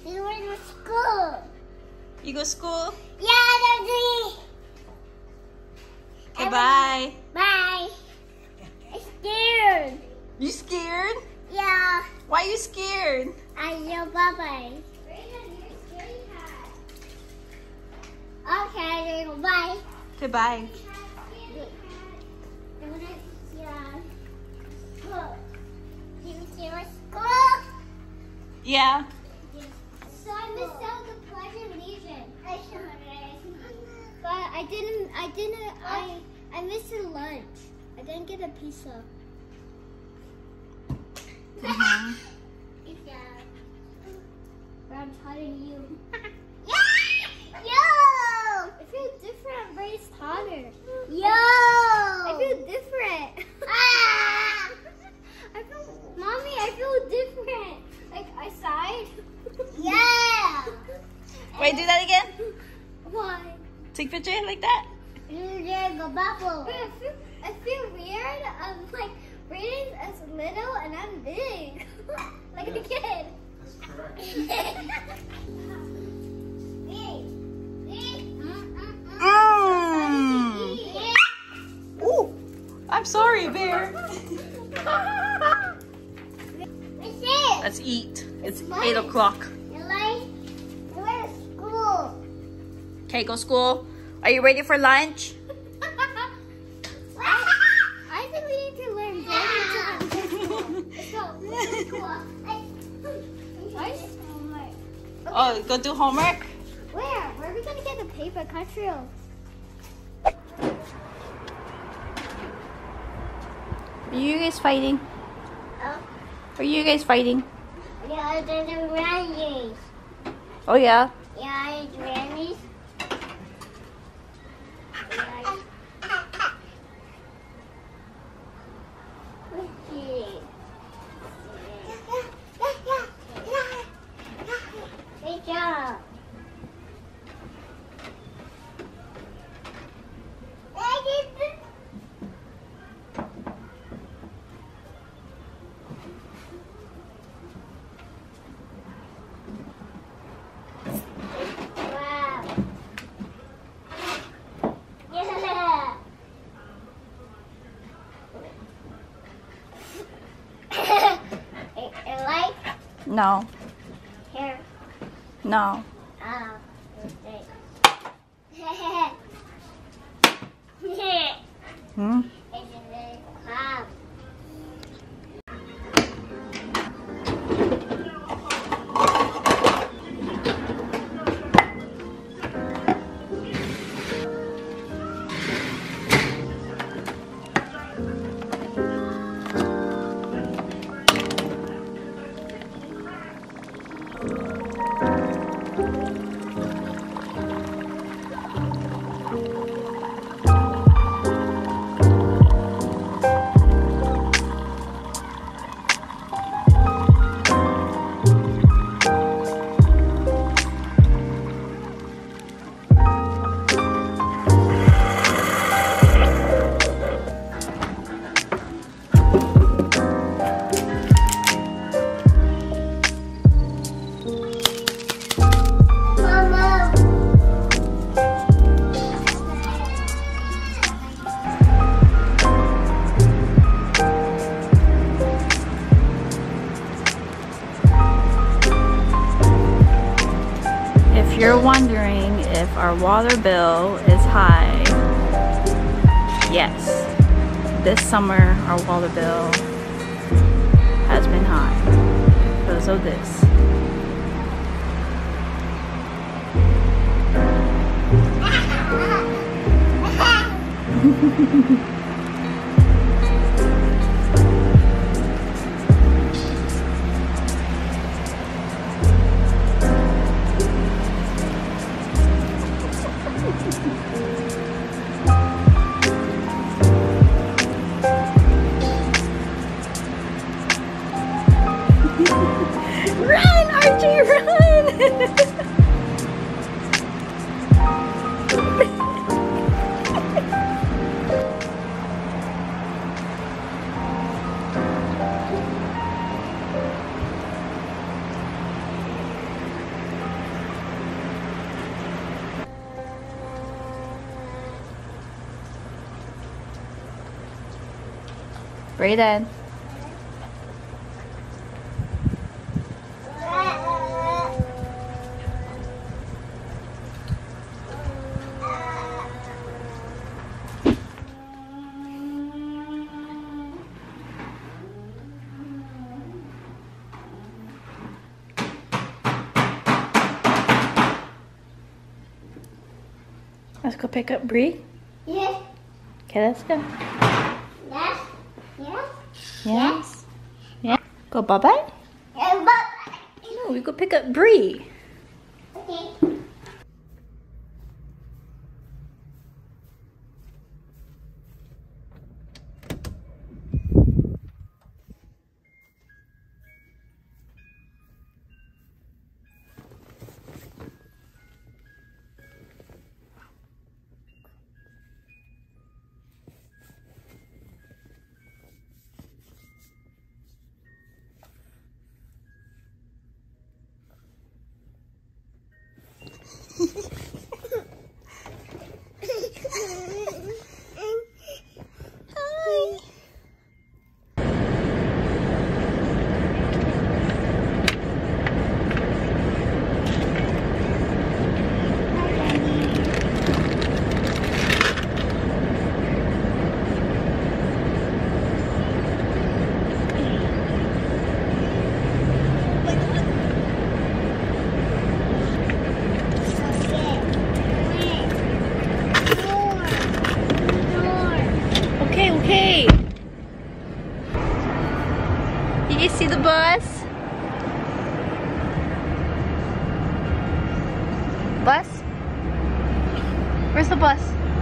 You went to school. You go to school? Yeah, Daddy. Okay, bye. Bye. I'm scared. You scared? Yeah. Why are you scared? I know bye-bye. Okay, bye. Okay, bye. Yeah. So I missed out the Pledge of Allegiance. But I missed the lunch. I didn't get a pizza. Uh-huh. But I'm telling you. Yo! I feel different, but it's hotter. Yo! I feel different. Mommy, I feel different. Like I sighed. Yeah! Wait, do that again? Why? Take a picture like that? Yeah, go bubble. But I feel weird. I'm like, Brayden's as little and I'm big. Like a kid. That's correct. Ooh, I'm sorry, Bear. Let's eat. It's 8 o'clock. Where's school? Okay, go school. Are you ready for lunch? I think we need to learn Brayden. Let's go. Let's go. Oh, go do homework? Where? Where are we gonna get the paper control? Are you guys fighting? Oh. Are you guys fighting? Yeah, there's a grannies. Oh, yeah? Yeah, grannies. Good job. Wow. Yeah. It like No. here. No. Oh, Hmm? it's a big crab. If you're wondering if our water bill is high, yes. This summer our water bill has been high because of this. Run, Archie, run! Breathe in. Let's go pick up Bree. Yes. Okay, let's go. Yes. Yes. Yes. Yeah. Go bye-bye. Yes. No, we go pick up Bree. Okay. Hi. Okay. Did you see the bus? Bus? Where's the bus?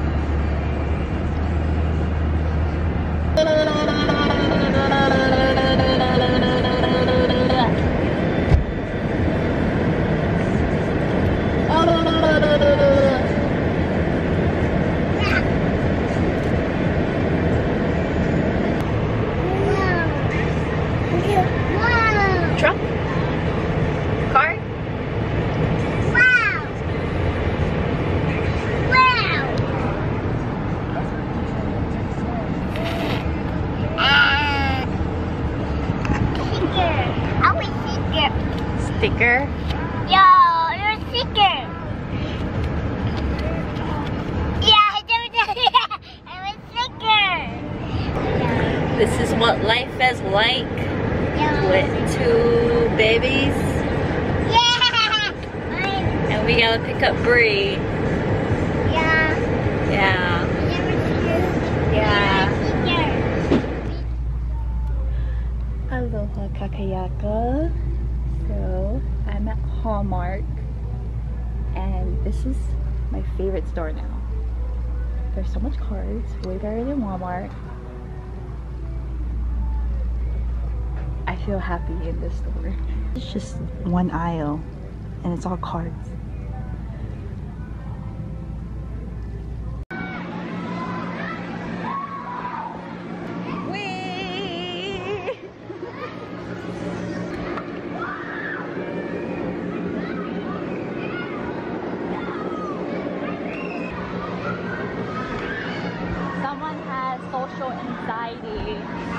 Truck? Car? Wow. Wow. Sticker. I want sticker. Sticker? Yo, you're a sticker. Yeah, I'm a sticker. This is what life is like with two babies. Yeah. And we gotta pick up Bree. Yeah. Yeah. Yeah. Aloha kakayaka. So I'm at Hallmark and this is my favorite store now. There's so much cards, way better than Walmart. I feel happy in this store. It's just one aisle and it's all cards. Someone has social anxiety.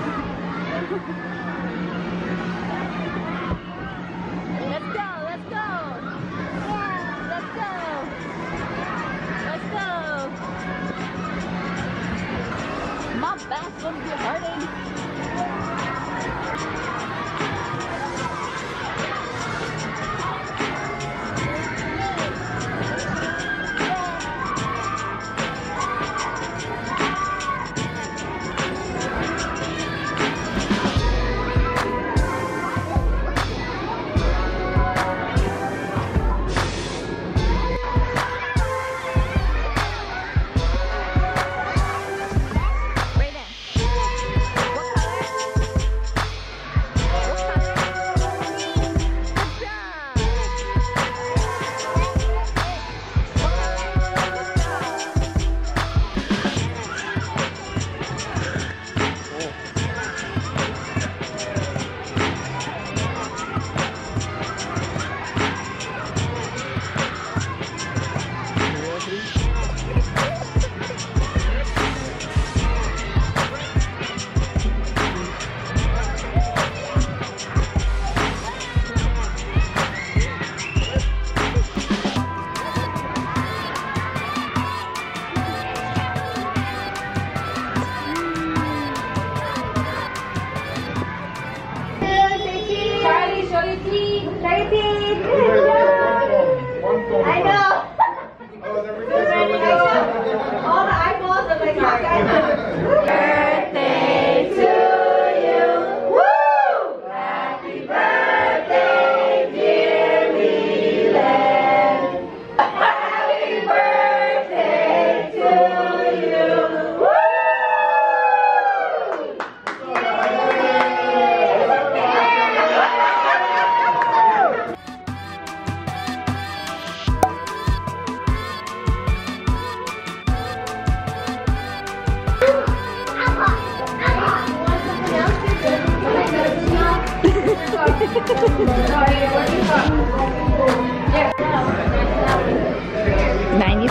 Let's go, let's go. Let's go. Let's go. My back's gonna be hurting.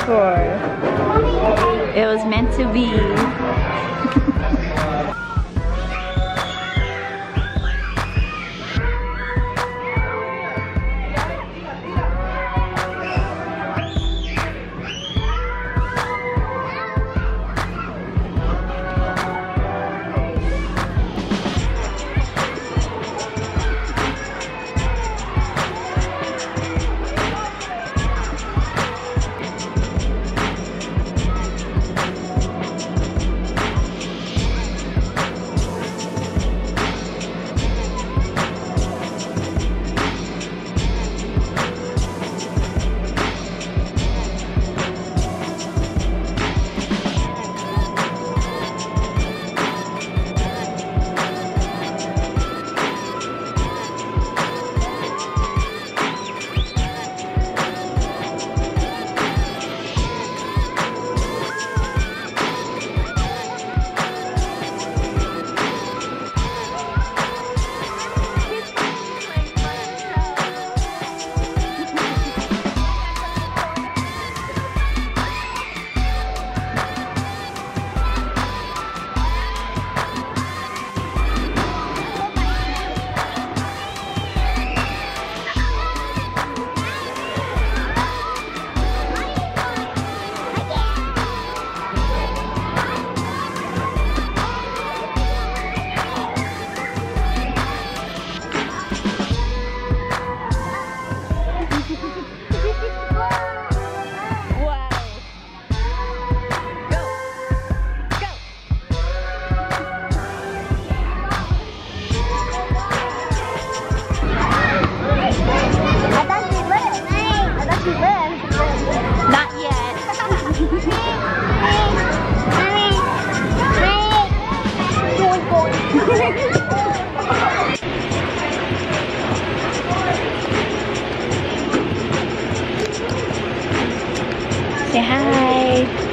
for. It was meant to be. Say hi.